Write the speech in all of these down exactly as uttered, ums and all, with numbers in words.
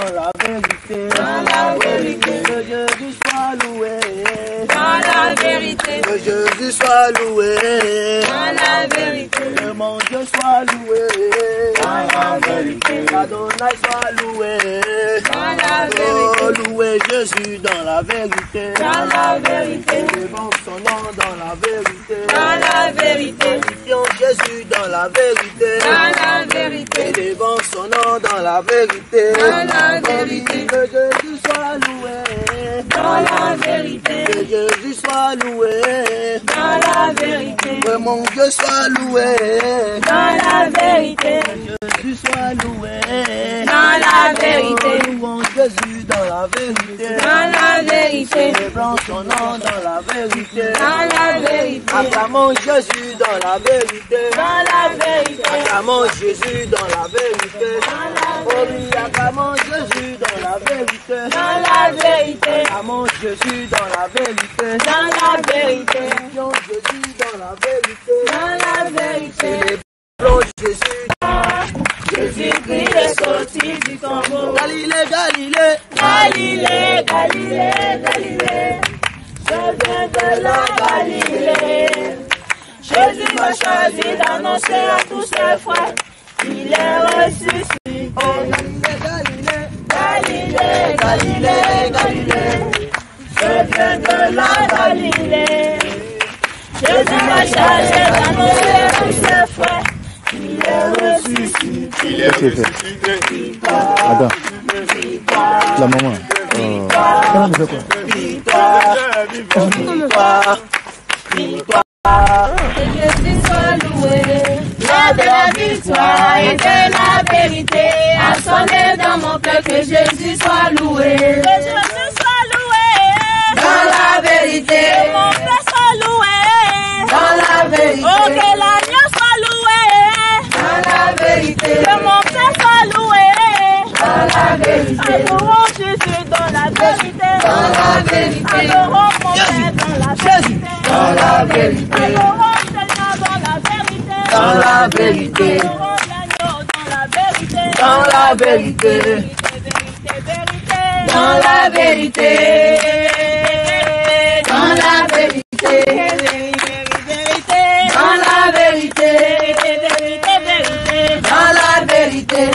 dans la vérité. Dans la vérité. Que Jésus soit loué. Dans la vérité. Que Jésus soit loué. Dans la vérité. Que mon Dieu soit loué. Dans la vérité. Adonai soit loué. Dans la vérité. Oh, louez Jésus dans la vérité. Dans la vérité. Élevons son nom dans la vérité. Dans la vérité. Magnifions Jésus dans la vérité. Dans la vérité. Élevons son nom dans la vérité. Dans la vérité. Que Jésus soit loué. Dans la vérité. Que Jésus soit loué. Dans la vérité. Que mon Dieu soit loué. Dans la vérité. Que Jésus soit loué. Dans la vérité. Louons Jésus dans la vérité. Dans la vérité. Célébrons son nom dans la vérité. Dans la vérité. Acclamons Jésus dans la vérité. Dans la vérité. Acclamons Jésus dans la vérité. Oh oui, acclamons Jésus dans la vérité. Dans la vérité. Acclamons Jésus dans la vérité. Dans la vérité. Célébrons Jésus dans la vérité. Dans la vérité. Célébrons Jésus. Jésus-Christ est sorti du tombeau. Galilée, Galilée. Galilée, Galilée, Galilée. Je viens de la Galilée. Jésus m'a choisi d'annoncer à tous ses frères qu'il est ressuscité. Oh, Galilée, Galilée, Galilée, Galilée. Je viens de la Galilée. Jésus m'a chargé d'annoncer à tous ses frères qu'il est ressuscité. Il est ressuscité. Attends. La maman. Victoire, victoire, victoire. Que Jésus soit loué. L'heure de la victoire et de la vérité a sonné dans mon cœur. Que Jésus soit loué. Que Jésus soit loué. Dans la vérité. Que mon Père soit loué. Dans la vérité. Oh, que l'agneau soit loué. Dans la vérité. Que mon Père soit loué. Dans la vérité. Adorons Jésus dans la vérité. Dans la vérité. Adorons mon Père dans la vérité. Dans la vérité. Adorons Seigneur dans la vérité. Dans la vérité. Adorons l'agneau dans la vérité. Dans la vérité. Vérité, vérité. Dans la vérité. Dans la vérité. Vérité. Dans la vérité. Vérité, vérité. Dans la vérité.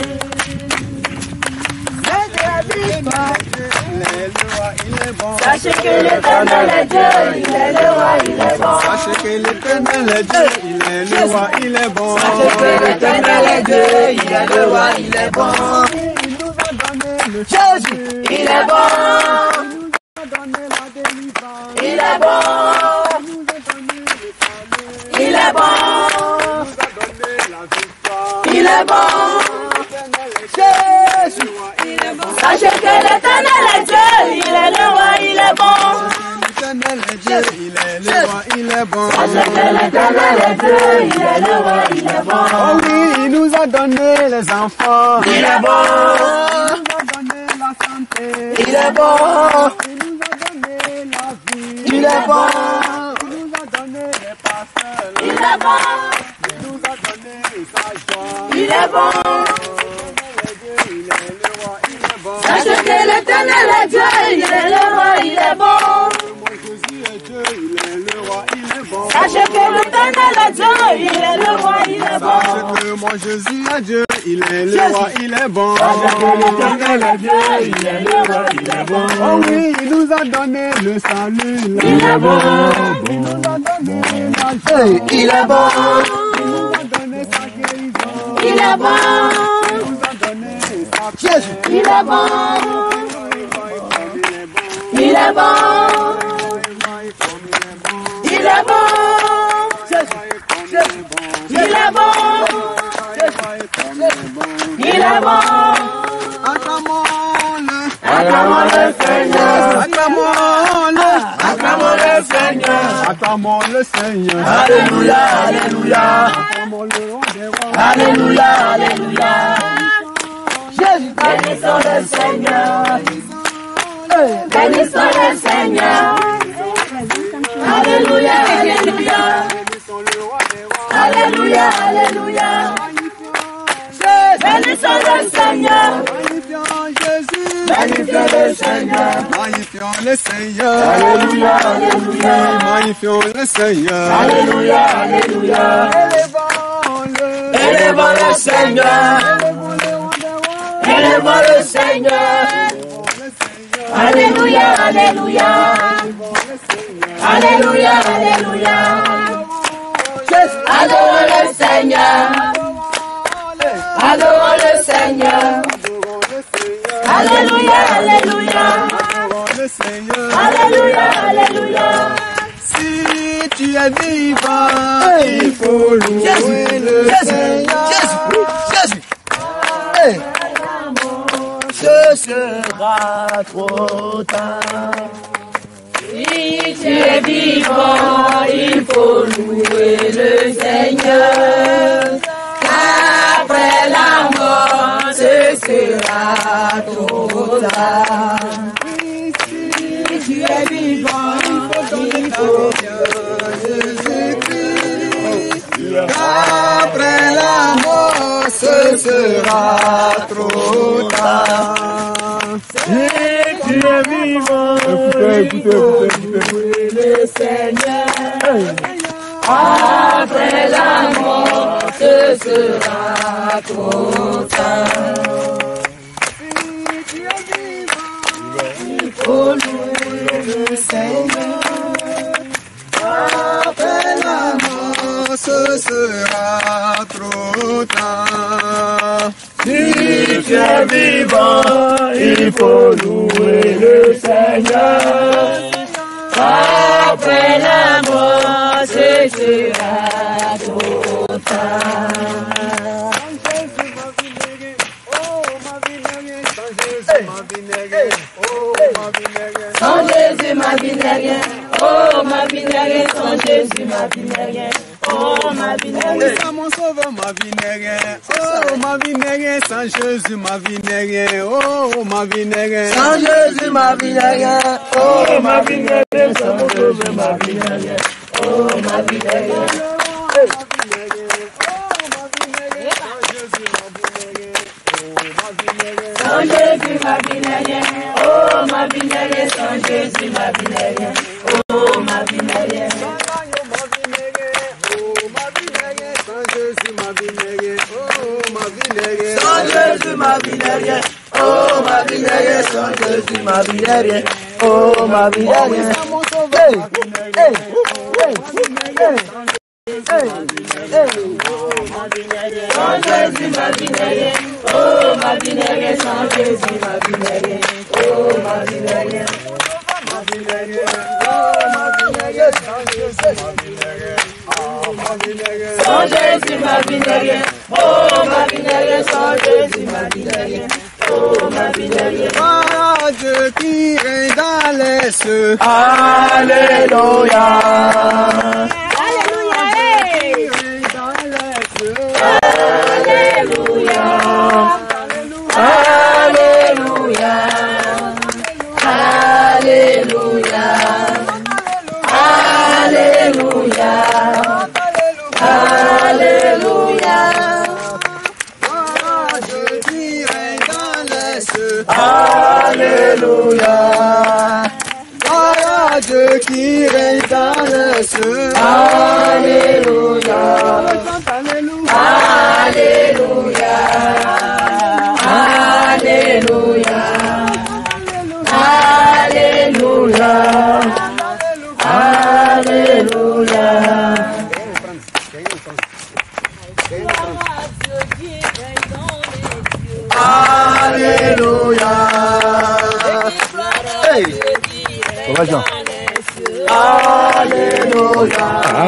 Sachez que l'Éternel est Dieu, il est le roi, il est bon. Sachez que l'Éternel est Dieu, il est le roi, il est bon. Sachez que l'Éternel est Dieu, il est le roi, il est bon. Il nous a donné le Jésus, il est bon. il nous a donné la délivrance. Il est bon. Il nous a donné le salut. Il est bon. Il nous a donné la victoire. Il est bon. L'Éternel est Jésus, il est bon. Sachez que l'Éternel est Dieu, il est le roi, il est bon. L'Éternel est Dieu, il est le roi, il est bon. Sachez que l'Éternel est Dieu, il est le roi, il est bon. Oh oui, il nous a donné les enfants. il est bon. Il nous a donné la santé. Il est bon. Il nous a donné la vie. Il est bon. Il nous a donné des pasteurs. Il est bon, Il nous a donné sa joie. Il est bon. Il est le roi, il est bon. sachez que l'Éternel est Dieu, il est le roi, il est bon. Moi Jésus est Dieu, il est le roi, il est bon. Sachez que l'Éternel est Dieu, il est le roi, il est bon. Sachez que moi Jésus est Dieu, il est le roi, il est bon. Sachez que l'Éternel est Dieu, il est le roi, il est bon. Oh oui, il nous a donné le salut. Il est bon, Il nous a donné la joie. Hey, il est bon. Il nous a donné sa guérison. il est bon, Il nous a donné sa paix. Jésus, il est bon, Il est bon. il est bon, il est bon, Jésus, il est bon, il est bon. Acclamons-le. Acclamons le Seigneur, Acclamons-le. acclamons le Seigneur. Acclamons le Seigneur. Alléluia, alléluia. Acclamons le roi des rois. Alléluia, alléluia. Jésus, bénissons le Seigneur, hey, bénissons le Seigneur. Alléluia, alléluia, Bénissons le roi des rois. alléluia, alléluia. Bénissons le Seigneur, Magnifions Jésus. magnifions le Seigneur. Magnifions le Seigneur. Alléluia, alléluia. Magnifions le Seigneur. Alléluia, alléluia. Élevons le Seigneur. Élevons le Seigneur. Alléluia, alléluia. Alléluia, alléluia. Adorons le Seigneur. Adorons le Seigneur. Alléluia, alléluia. Alléluia, alléluia. Si tu es vivant, il faut louer le Seigneur. Jésus, Jésus. Hey. Ce sera trop tard. Si tu es vivant, il faut louer le Seigneur. Après la mort, ce sera trop tard. Si tu es vivant, il faut Jésus-Christ. Après la mort, ce sera trop tard. Si tu es vivant, Écoutez, écoutez, écoutez, écoutez. le Seigneur. Après la mort, ce sera trop tard. Il faut louer le Seigneur. Après la mort, ce sera trop tard. si tu es vivant, il faut louer le Seigneur. Après la mort, ce sera trop tard. Sans Jésus, ma vie n'est rien. Oh, ma vie n'est rien. Sans Jésus, ma vie n'est rien. Oh, ma vie n'est rien. Sans mon sauveur, ma vie n'est rien. Oh, ma vie n'est rien. Sans Jésus, ma vie n'est rien. Oh, ma vie n'est rien. Sans Jésus, ma vie n'est rien. Oh, ma vie n'est rien. Sans mon sauveur, ma vie n'est rien. Oh, ma vie n'est rien. Sans Jésus, ma vie n'est rien. Oh, ma vie n'est rien. Sans Jésus, ma vie n'est rien. Oh, ma vie n'est rien. Sans Jésus, ma vie n'est rien. Oh, ma vie n'est rien. Sans Jésus, ma vie n'est rien. Oh, ma vie n'est rien. Hey, hey, hey, hey. Sans Jésus, ma vie n'est rien. Oh, ma vie n'est rien. Sans Jésus, ma vie n'est rien. Oh, ma vie n'est rien. Sans Jésus, ma vie n'est rien. Oh, ma vie n'est rien. Sans Jésus, ma vie n'est rien. Oh, ma vie n'est rien. Ah, Dieu qui règne dans les cieux. Alléluia. Alléluia. Alléluia. Alléluia. Alléluia. Alléluia. Alléluia. Ah, Dieu qui règne dans les cieux. Alléluia. Ah, Dieu qui règne dans les cieux. Alléluia. Alléluia. Alléluia. Alléluia. Alléluia. Alléluia. Hey. Ça va, Jean? Alléluia.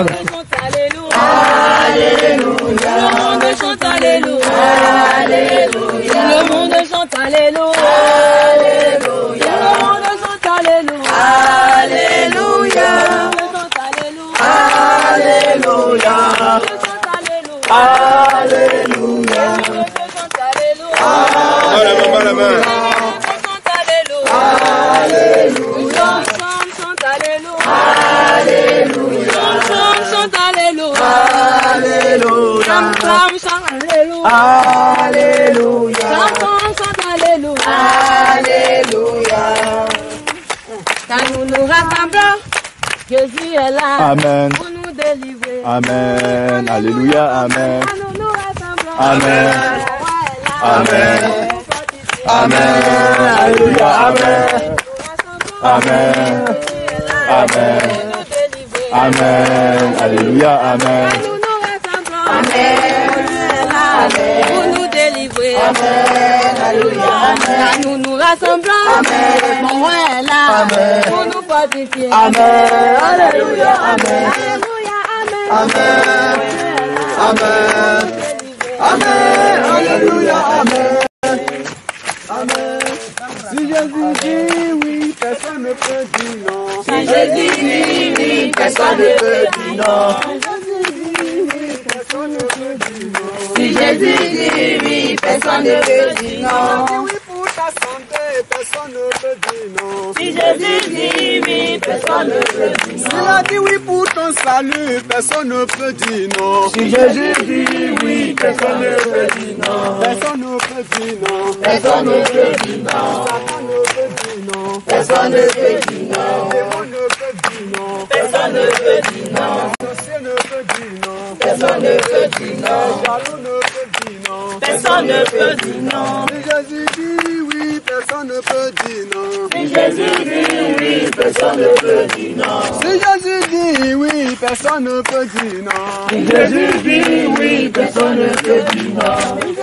Alléluia. Le monde chante Alléluia. Alléluia. Le monde chante Alléluia. Alléluia. Le monde chante Alléluia. Alléluia. Alléluia. Alléluia. Ah, la main, la main. Alléluia. Chante Alléluia. Alléluia. Chante Alléluia. Alléluia. Chante Alléluia. Alléluia. Chante Alléluia. Alléluia. Alléluia. Quand nous nous rassemblons, Jésus est là. Amen. Pour nous délivrer. Amen. Alléluia. Amen. Quand nous nous rassemblons, Amen. Amen. Amen. Alléluia. Amen. Amen. Amen. Amen. Alléluia. Amen. Quand nous nous rassemblons, Amen. Pour nous délivrer. Amen. Alléluia. Quand nous nous rassemblons, mon roi est là. Pour nous fortifier. Amen. Alléluia. Amen. Alléluia. Amen. Amen. Amen. Alléluia. Amen. Amen. Si Jésus dit oui, personne ne peut dire non. Si Jésus dit oui, personne ne peut dire non. Si Jésus dit oui, personne ne peut dire non. Oui pour ta santé, personne ne peut dire non. Si Jésus dit oui, personne ne peut dire S'il non. a dit oui pour ton salut, personne ne peut dire non. Si Jésus dit oui, personne ne peut dire non. Personne ne peut dire non. Personne ne peut dire non. Satan ne peut dire non. Personne ne peut dire non. Démon ne peut dire non. Personne ne peut dire non. Sorcier ne peut dire non. Personne ne peut dire non. Jaloux ne peut dire non. Personne ne peut dire non. Si Jésus dit oui, personne ne peut dire non. Si Jésus dit oui, personne ne peut dire non. Si Jésus dit oui, personne ne peut dire non. Si Jésus dit oui, personne ne peut dire non.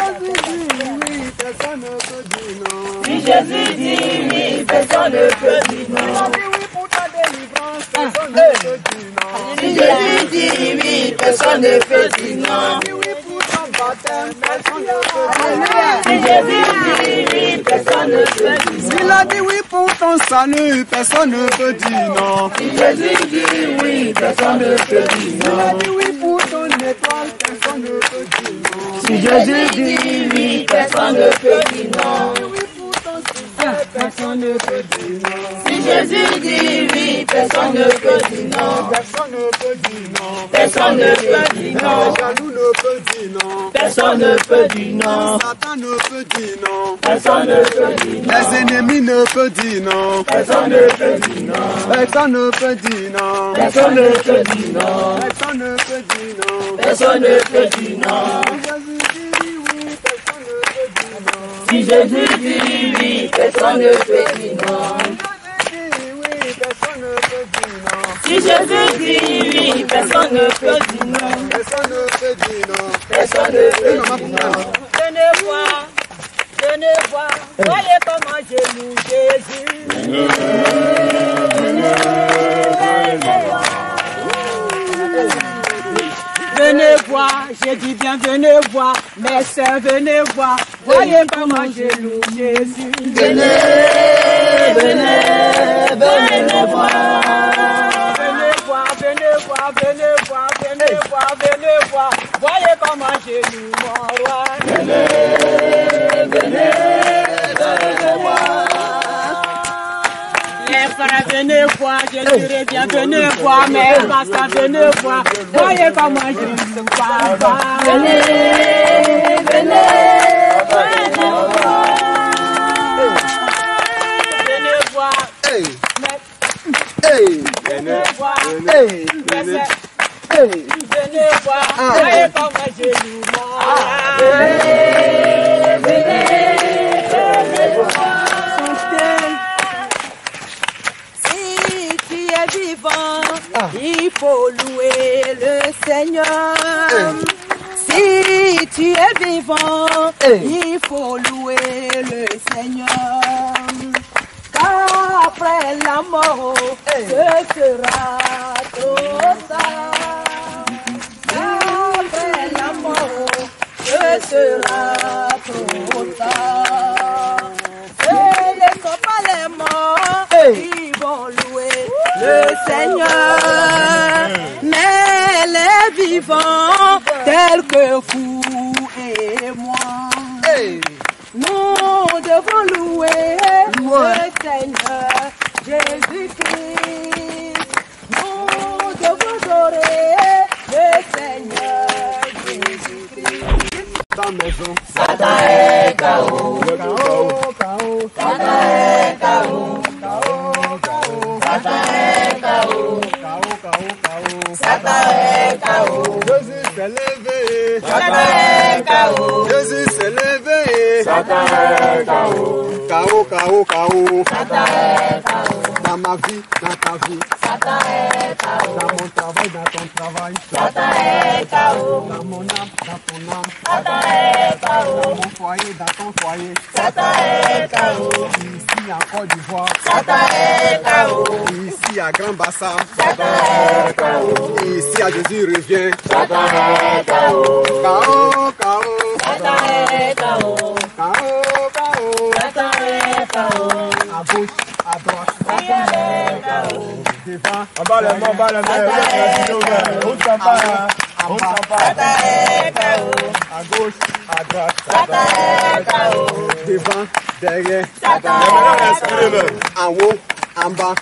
Si Jésus dit oui, personne ne peut dire non. Si Jésus dit oui, personne ne peut dire non. Si oui pour ta délivrance, personne ne peut dire non. Si Jésus dit oui, personne ne peut dire non. Si oui pour ton baptême, personne ne peut dire non. Si Jésus dit oui, personne ne peut dire non. S'il a dit oui pour ton salut, personne ne peut dire non. Si Jésus dit oui, personne ne peut dire S'il a non. dit oui pour ton étoile, personne ne peut dire non. Si Jésus dit oui, personne ne peut dire non. Personne ne peut dire non. Si Jésus dit oui, personne ne peut dire non. Personne ne peut dire non. Personne ne peut dire non. Le jaloux ne peut dire non. Personne ne peut dire non. Satan ne peut dire non. Personne ne peut dire non. Les ennemis ne peuvent dire non. Personne ne peut dire non. Personne ne peut dire non. Personne ne peut dire non. Personne ne peut dire non. Personne ne peut dire non. Si Jésus dit oui, personne ne peut dire non. Si Jésus dit oui, personne ne peut dire non. Si Jésus dit oui, personne ne peut dire non. Si Jésus dit oui, personne ne peut dire non. Personne ne peut dire non. Personne ne peut dire non. Venez voir, venez voir, voyez comment je loue Jésus. Venez voir, j'ai dit bien venez voir, mes sœurs venez voir, voyez comment je loue Jésus. Venez, venez, venez voir. Venez voir, venez voir, venez voir, venez voir, venez voir, voyez comment je loue mon roi. Venez, venez, venez voir. Les frères, venez voir, je dirais bien, venez voir, mes pasteurs, venez voir, voyez comment je loue papa. Venez, venez, venez voir. Venez voir, Hey, mes- hey, venez voir, hey, mes sœurs, hey. venez voir, voyez comment je loue mon roi. Si tu es vivant, il faut louer le Seigneur. Si tu es vivant, il faut louer le Seigneur. Car après la mort, ce sera total. Car après la mort, ce sera total. Ce ne sont pas les morts qui vont louer le Seigneur, mais les vivants tels que vous et moi. Nous devons louer le Seigneur Jésus-Christ. Nous devons adorer le Seigneur Jésus-Christ. ta maison. Satan est K O. K O, K O. Satan est K O. K O, K O. Satan est K O. K O, K O, K O. Satan est K O. Jésus s'est levé. Satan est K O. Jésus s'est levé. Satan est K O. K O, K O, K O. Satan est K O. Dans ma vie, dans ta vie. Satan est K O. Dans mon travail, dans ton travail. Satan est K O. Dans mon âme, dans ton âme. Satan est K O. Dans mon foyer, dans ton foyer. Satan est K O. Ici en Côte d'Ivoire. Satan est K O. Ici à Grand Bassam. Satan est K O. Ici à Jésus revient. Satan est K O. K O, K O. Satan est K O. K O, K O. Satan est K O. À gauche, à droite. Satan est K O. Devant. En bas les mains, en bas les mains. On s'en va. On s'en va. Satan est K O. À gauche, à droite. Satan est K O. Devant, derrière. Satan En haut, en bas.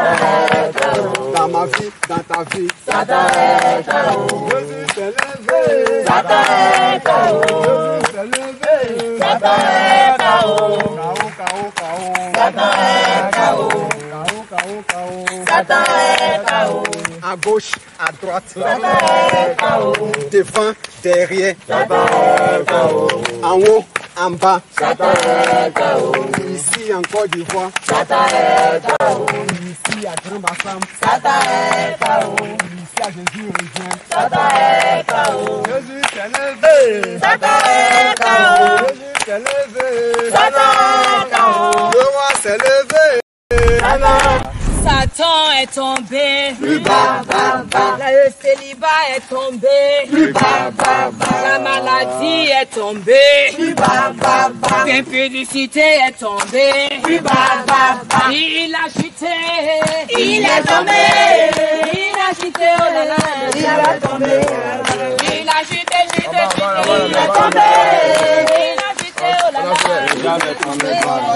Dans ma vie, dans ta vie. Satan est K O. Jésus s'est levé. Satan est K O. Jésus s'est levé. Satan est K O. K O, K O, K O. Satan est K O. K O, K O, K O. Satan est K O. À gauche, à droite. Satan est K O. Devant, derrière. Satan est K O. En haut, en bas. Satan est K O. Ici en Côte d'Ivoire. Satan est K O. Ici à Grand Bassam. Satan est K O. Ici à Jésus revient. Satan est K O. Jésus s'est levé. Satan est K O. Jésus s'est levé. Satan est K O. Le roi s'est levé. Satan est tombé. Plus bas, bas, bas. Le célibat est tombé. Plus bas, bas, bas. La maladie est tombée. Plus bas, bas, bas. L'impudicité est tombée. Plus bas, bas, bas. Il a chuté. Il est tombé. Il a chuté, oh là là. Il est tombé. Il a chuté, chuté, chuté. Il est tombé. Il a chuté, oh là là. Le diable est tombé.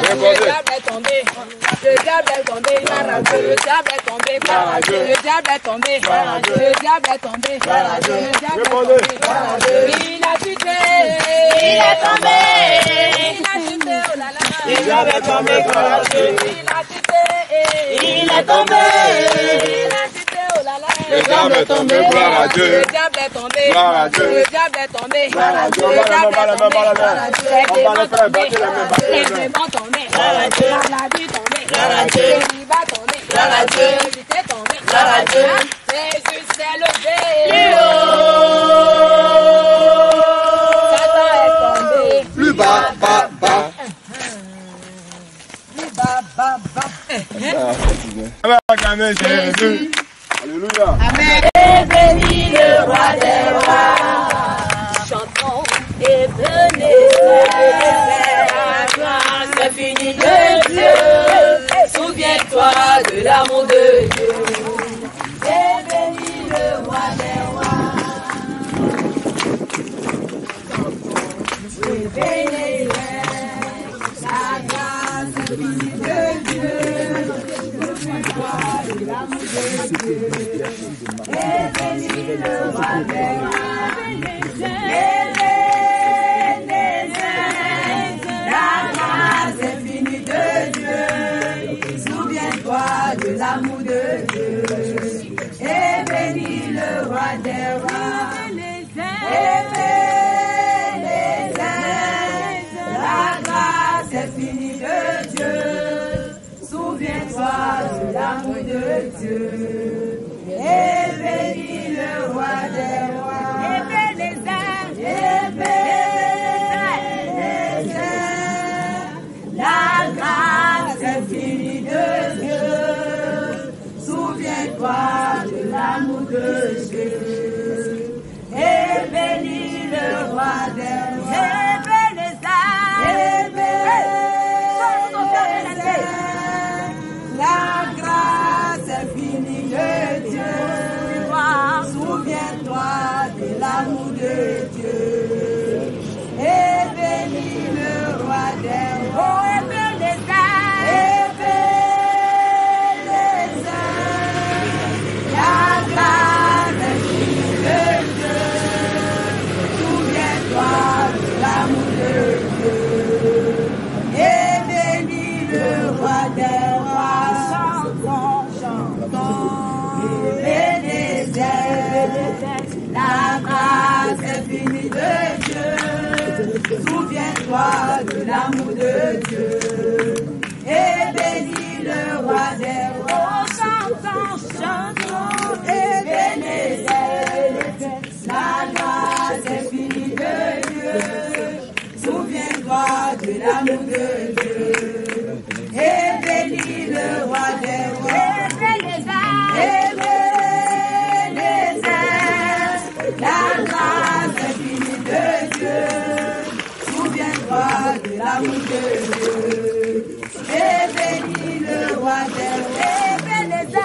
Le diable est tombé. Le diable est tombé. Le diable est tombé. Le diable est tombé. Le diable est tombé. Il a chuté. Il est tombé. Il a chuté, oh là là. Le diable est tombé. Il a chuté. Il est tombé. Il a chuté, oh là là. Le diable est tombé, gloire à Dieu. Le diable est tombé. Gloire à Dieu. Le diable est tombé. Gloire à Dieu. Le diable est tombé. On va le faire, Les on va le faire, démons battez les mains, battez les tombés. mains. Les démons tombés. Gloire à Dieu. La maladie tombée. Gloire à Dieu. Le célibat tombé. Gloire à Dieu. L'impunité tombée. Gloire à Dieu. Jésus s'est levé. Plus haut. Satan est tombé. Plus bas, bas, bas. Acclamez Jésus. Alléluia. Et bénis le roi des rois. Chantons et venez la grâce infinie de Dieu. Souviens-toi de l'amour de Dieu. Et bénis le roi des rois. Et bénis la grâce infinie de Dieu. Souviens-toi de l'amour de Dieu. Et bénis le roi des rois. Et bénis la grâce infinie de Dieu. Souviens-toi de l'amour de Dieu. Et bénis le roi des rois. Et bénis la grâce infinie de Dieu. Souviens-toi de l'amour de Dieu. Et bénis le roi des rois. Et bénis la grâce infinie de Dieu. Souviens-toi de l'amour de Dieu. Et bénis le roi des rois. Et bénis la grâce infinie de Dieu. Souviens-toi de l'amour de Dieu. Et bénis le roi des rois. Chantons, chantons, Ebenezer. La grâce infinie de Dieu. Souviens-toi de l'amour de Dieu. Et bénis le roi des rois. Ebenezer. La grâce infinie de Dieu. Souviens-toi de l'amour de Dieu. Et bénis le roi des rois. Ebenezer.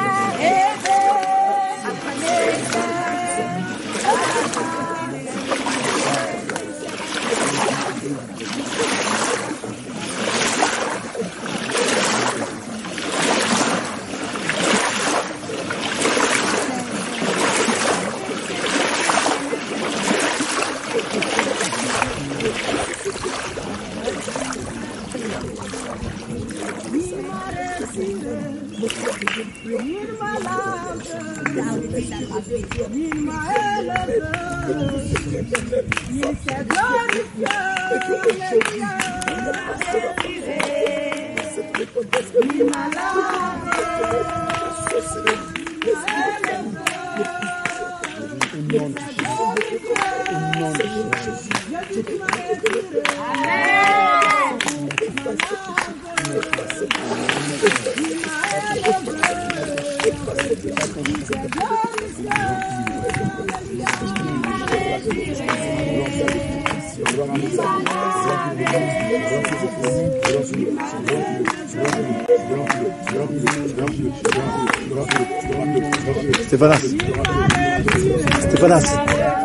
Stéphanas. Stéphanas.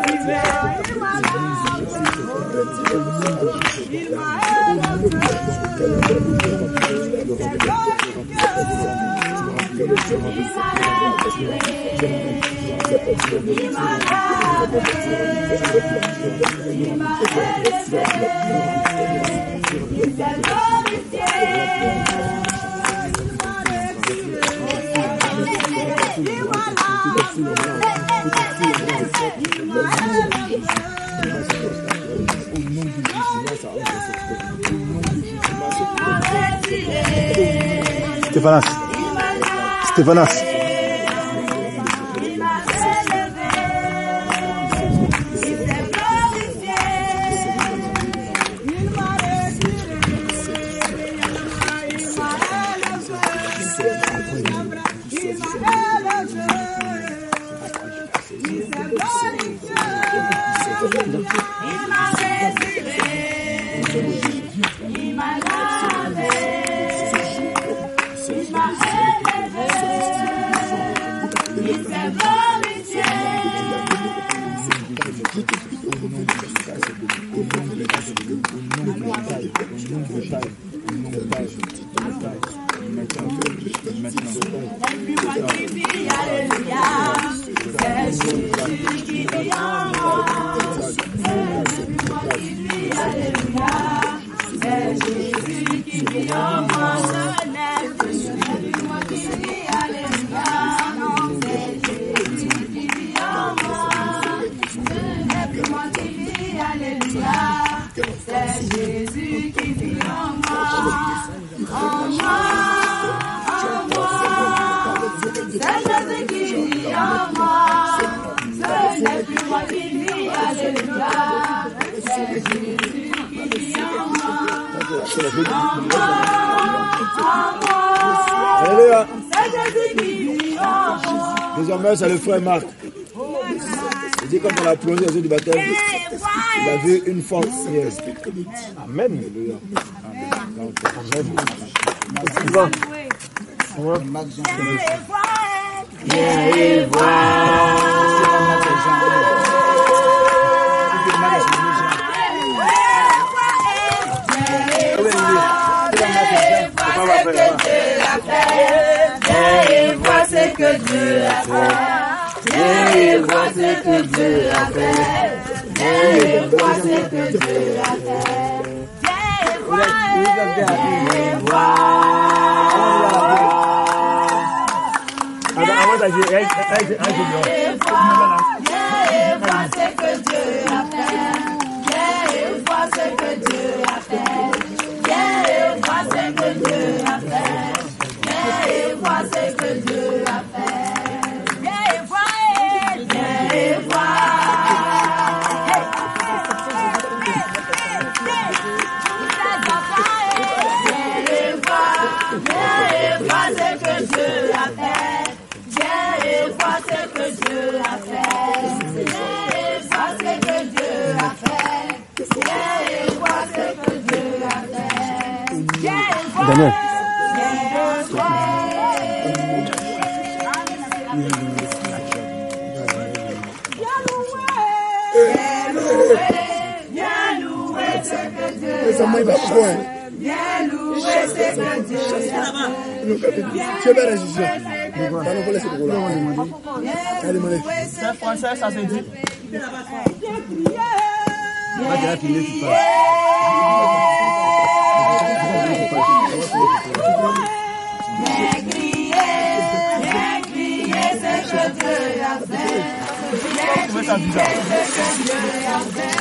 Stéphanas. Stéphanas. Alléluia. Désormais, c'est le frère Marc. Il dit, comme on a plongé aux eaux du baptême, il a vu une force hier. Amen. Alléluia. Amen. Amen. Viens et voir. Viens et vois ce que Dieu a fait. Viens et vois ce que Dieu a fait. Viens et vois ce que Dieu a fait. Viens et vois. Viens et vois ce que Dieu a fait. Viens et vois ce que Daniel. Ça m'a pas quoi. Tu vas réagir. Pardon pour laisser le rôle. C'est français, ça se dit. Moi, j'ai filmé tout ça. Viens crier, viens crier ce que Dieu a fait. Viens crier ce que Dieu a fait.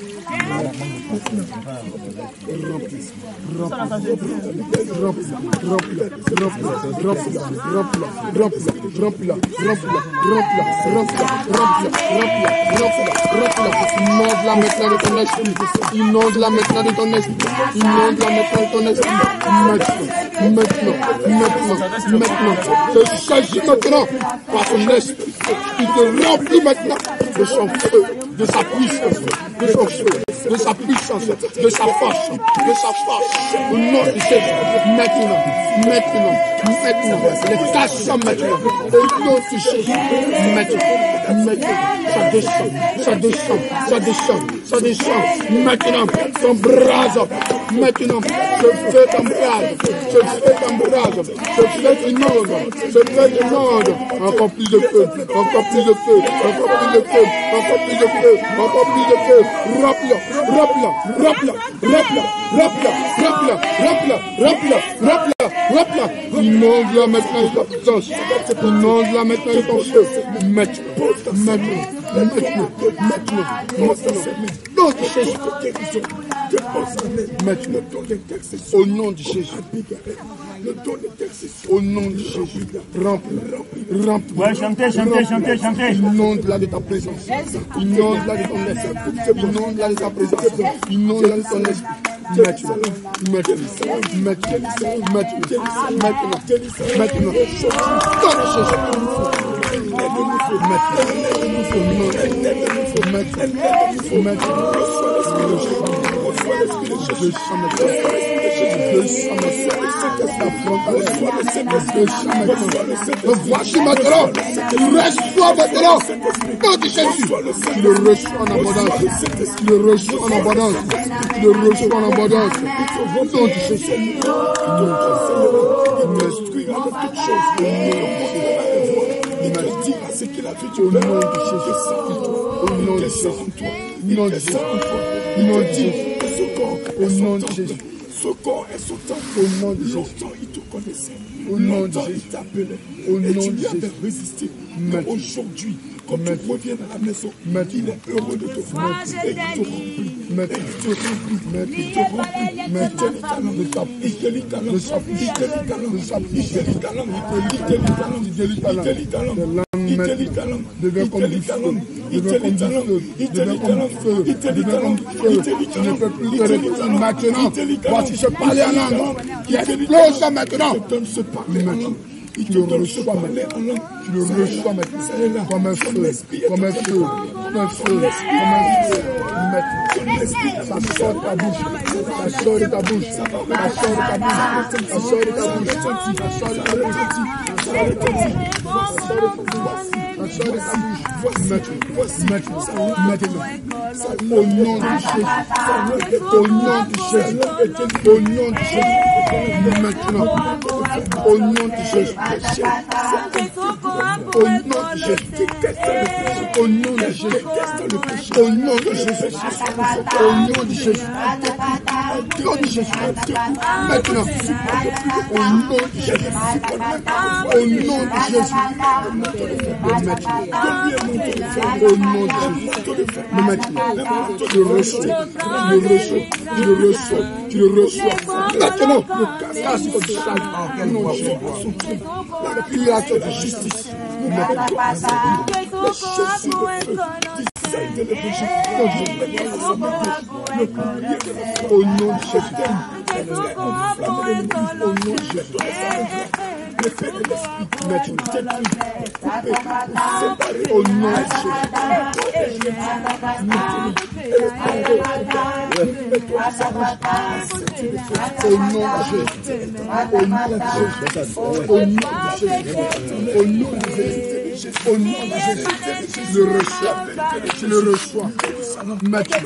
Inonde-la maintenant de ton esprit. Inonde-la maintenant de ton esprit. Inonde-la maintenant de ton esprit. Maintenant, maintenant, maintenant, maintenant. Je s'agis maintenant par ton esprit. Il te remplit maintenant de son feu, de sa puissance, de son feu, de sa puissance, de sa force, de sa force. Au nom de Jésus, maintenant, maintenant, maintenant, les tâches sont maintenant. Au nom de Jésus, maintenant, maintenant, ça descend, ça descend, ça descend, ça descend. Maintenant, ton brase, maintenant, ce feu t'embrase, ce feu t'embrase, ce feu inonde, ce feu inonde. Encore plus de feu, encore plus de feu, encore plus de feu, encore plus de feu, encore plus de feu. Remplis-la, remplis-la, remplis-la, remplis-la, remplis-la, remplis-la, remplis-la, remplis-la, remplis-la. Inonde-la maintenant de ta puissance, inonde-la maintenant de ton feu. Maintenant, maintenant, maintenant, maintenant, maintenant. Nom de Jésus. Maintenant, au nom de Jésus. Au nom de Jésus. Remplis, remplis. Ouais, chantez, chantez, chantez, chantez. Inonde-la de ta présence. Inonde-la de ton esprit. Inonde-la de ta présence. Inonde-la de ton esprit. Maintenant, maintenant, maintenant, maintenant, maintenant, maintenant. Dans le Jésus. Voici maintenant, tu reçois maintenant, nom de Jésus, tu le reçois en abondance, tu le reçois en abondance, tu le reçois en abondance, nom de Jésus, ce qu'il a fait au nom de Jésus, au nom de Jésus, au nom de Jésus, au nom de Jésus, au nom de Jésus, ce corps est son temps, au nom de Jésus, il te connaissait, au nom de Jésus, il t'appelait, au nom de Jésus, résisté, mais aujourd'hui, quand tu reviens à la maison, il est heureux de te voir, et il te remplit, mais il te remplit, mais il te remplit, mais il te talent, de sa puissance, de sa puissance, de sa puissance, de talent, devient comme du feu, devient comme du feu, devient comme du feu, devient comme du feu, tu ne peux plus te répéter maintenant, voici ce parler en langue, qui explose maintenant, maintenant. Tu le reçois maintenant, tu le reçois maintenant, comme un feu, comme un feu, comme un feu, comme un feu, maintenant. Ça sort de ta bouche, ça sort de ta bouche, ça sort de ta bouche, ça sort de ta bouche, ça sort de ta bouche, ça sort de ta bouche, ça sort de ta bouche, maintenant, maintenant, au nom de Jésus, au nom de Jésus, au nom de Jésus, maintenant, au nom de Jésus, au nom de Jésus, au nom de Jésus, au nom de Jésus, au nom de Jésus, au nom de Jésus, maintenant, au nom de Jésus, au nom de Jésus, au nom de Jésus, maintenant, tu le reçois, tu le reçois, tu le reçois, tu le reçois, maintenant, le casse comme ça, au nom de Jésus, la créature de justice, maintenant, les choses de feu, de l'évangile, au nom de Jésus, au nom de Jésus, l'effet de l'esprit, maintenant, séparé au nom de Jésus. Au nom de Jésus, au nom de Jésus, au nom de Jésus, au nom de Jésus, au nom de Jésus, je le reçois, je le reçois. Maintenant,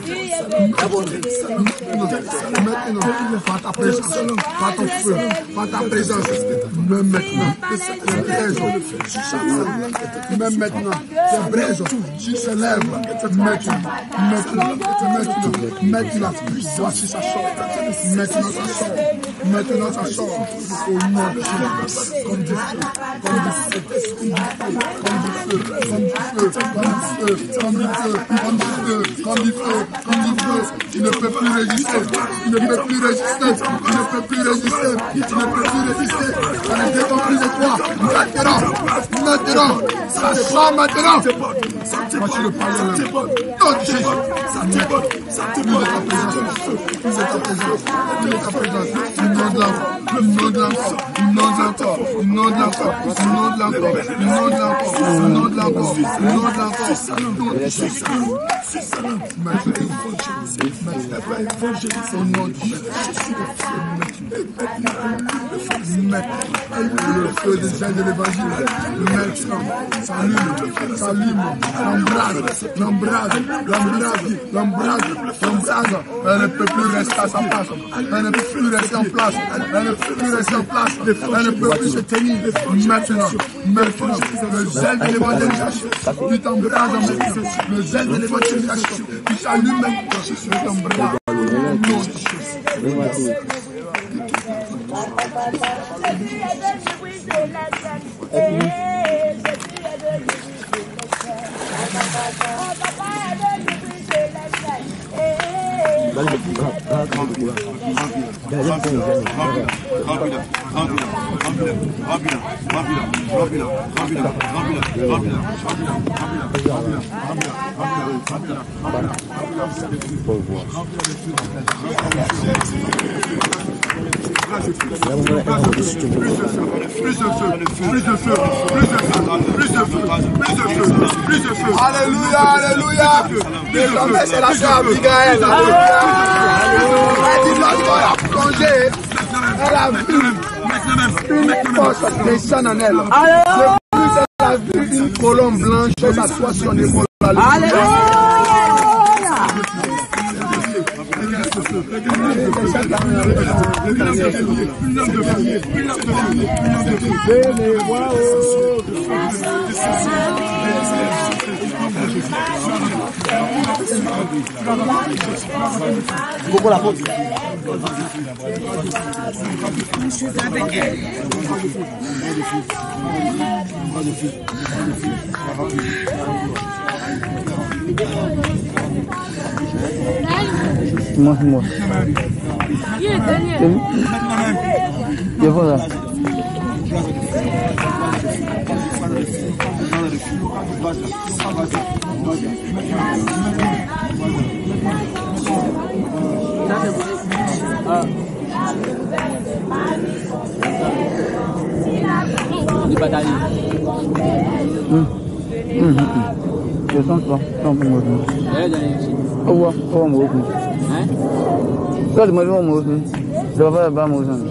maintenant, par ta présence, par ton feu, par ta présence, même maintenant, les braises, même maintenant, les braises, tu se lèves, maintenant, maintenant, maintenant, maintenant, voici ça sort, maintenant ça sort, maintenant ça sort, au nom de Jésus, comme du feu, comme du feu, comme du feu, comme du feu, comme du feu, comme du feu, comme du feu, comme du feu, comme du feu, il ne peut plus résister, il ne peut plus résister, il ne peut plus résister, il ne peut plus résister, on est décompris de toi, maintenant, maintenant, ça sort maintenant, voici le palais là, non Jésus, plus de ta présence, plus de ta présence, plus de ta présence, le nom de l'enfant, le nom de l'enfant, le nom de l'enfant, le nom de l'enfant, le nom de l'enfant, le nom de l'enfant, le nom de l'enfant, le nom de l'enfant, le nom de Jésus. Au nom de le feu des ailes de l'évangile, maintenant, s'allume, s'allume, l'embrase, l'embrase, l'embrase, l'embrase, l'embrase, elle ne peut plus rester à sa place, elle ne peut plus rester en place, elle ne peut plus rester en place, elle ne peut plus se tenir, maintenant, maintenant, le zèle de l'évangélisation, tu t'embrases maintenant, le zèle de l'évangélisation, tu s'allumes maintenant, tu t'embrases, au nom de Jésus. Plus de feu, plus de feu, plus de feu, plus de feu, plus de feu, plus de feu, plus de feu. Alléluia, alléluia. Désormais, c'est la sœur Abigail. Elle dit lorsqu'elle a plongé, elle a vu une force descendre en elle. De plus, elle a vu une colombe blanche s'asseoir sur son épaule. Alléluia. Pourquoi la faute? Moi, c'est moi. C'est bon là. Di bataille. Hum. Hum. Je sens pas. Sens pas moi. Eh, jangan isi. Oh, oh, oh, moi. Eh? Kalau mau mau mau, berapa berapa mau sana?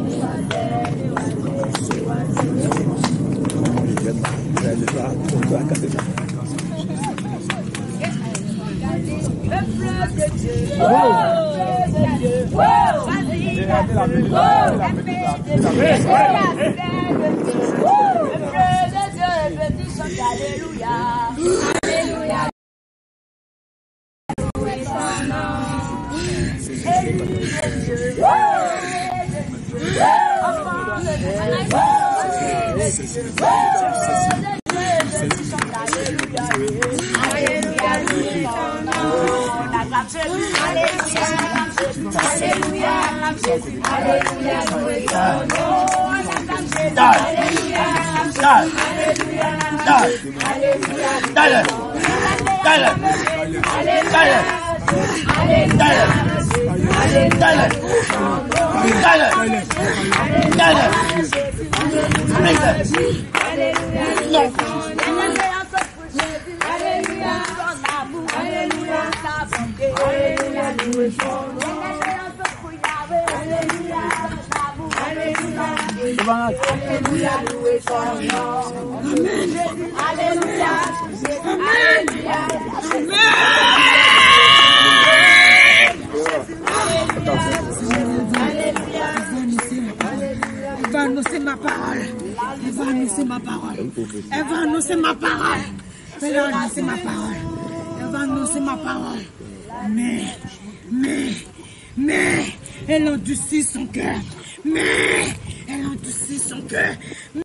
Elle va annoncer ma parole. Elle va annoncer ma parole. Elle va annoncer ma parole. Elle va annoncer ma parole. Elle va annoncer ma parole. Mais, mais, mais, elle endurcit son cœur. Mais, elle endurcit son cœur.